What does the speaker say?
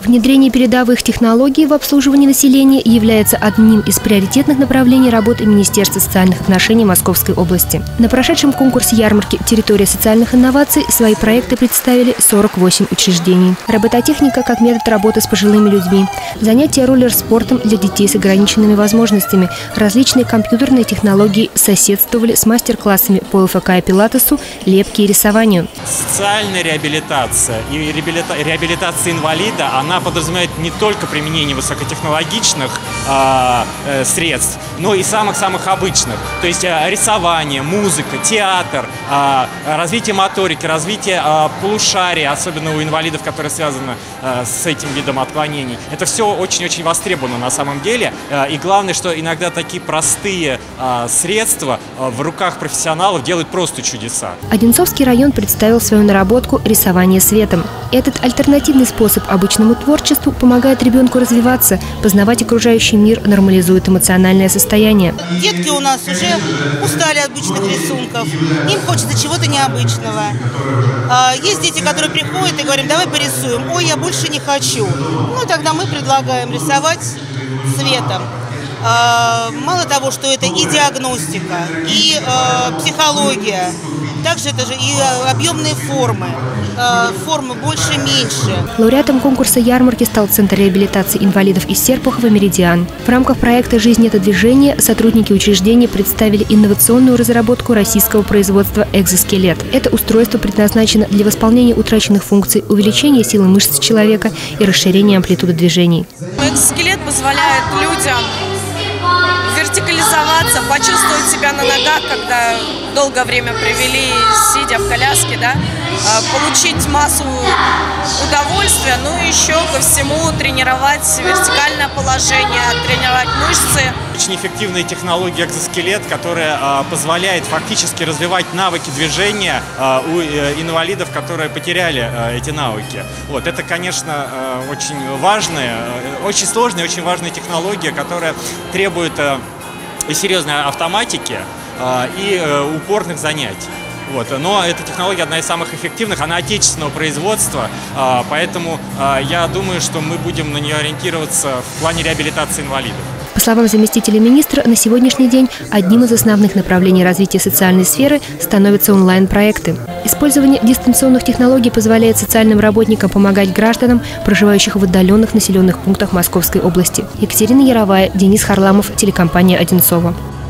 Внедрение передовых технологий в обслуживании населения является одним из приоритетных направлений работы Министерства социальных отношений Московской области. На прошедшем конкурсе ярмарки «Территория социальных инноваций» свои проекты представили 48 учреждений. Робототехника как метод работы с пожилыми людьми, занятия роллер-спортом для детей с ограниченными возможностями, различные компьютерные технологии соседствовали с мастер-классами по ЛФК и пилатесу, лепке и рисованию. Социальная реабилитация и реабилитация инвалида, она подразумевает не только применение высокотехнологичных средств, но и самых-самых обычных. То есть рисование, музыка, театр, развитие моторики, развитие полушария, особенно у инвалидов, которые связаны с этим видом отклонений. Это все очень-очень востребовано на самом деле. И главное, что иногда такие простые средства в руках профессионалов делают просто чудеса. Одинцовский район представил свою наработку «Рисование светом». Этот альтернативный способ обычному творчеству помогает ребенку развиваться, познавать окружающий мир, нормализует эмоциональное состояние. Детки у нас уже устали от обычных рисунков, им хочется чего-то необычного. Есть дети, которые приходят и говорят: давай порисуем. Ой, я больше не хочу. Ну, тогда мы предлагаем рисовать светом. Мало того, что это и диагностика, и психология, также это же и объемные формы. Формы больше-меньше. Лауреатом конкурса ярмарки стал Центр реабилитации инвалидов из Серпухова «Меридиан». В рамках проекта «Жизнь – это движение» сотрудники учреждения представили инновационную разработку российского производства «Экзоскелет». Это устройство предназначено для восполнения утраченных функций, увеличения силы мышц человека и расширения амплитуды движений. Экзоскелет позволяет людям вертикализоваться, почувствовать себя на ногах, когда долгое время провели, сидя в коляске, да, получить массу удовольствия, ну и еще ко всему тренировать вертикальное положение, тренировать мышцы. Очень эффективная технология экзоскелет, которая позволяет фактически развивать навыки движения у инвалидов, которые потеряли эти навыки. Вот, это, конечно, очень важная, очень сложная, очень важная технология, которая требует и серьезной автоматики, и упорных занятий. Вот. Но эта технология одна из самых эффективных, она отечественного производства, поэтому я думаю, что мы будем на нее ориентироваться в плане реабилитации инвалидов. По словам заместителя министра, на сегодняшний день одним из основных направлений развития социальной сферы становятся онлайн-проекты. Использование дистанционных технологий позволяет социальным работникам помогать гражданам, проживающих в отдаленных населенных пунктах Московской области. Екатерина Яровая, Денис Харламов, телекомпания «Одинцово».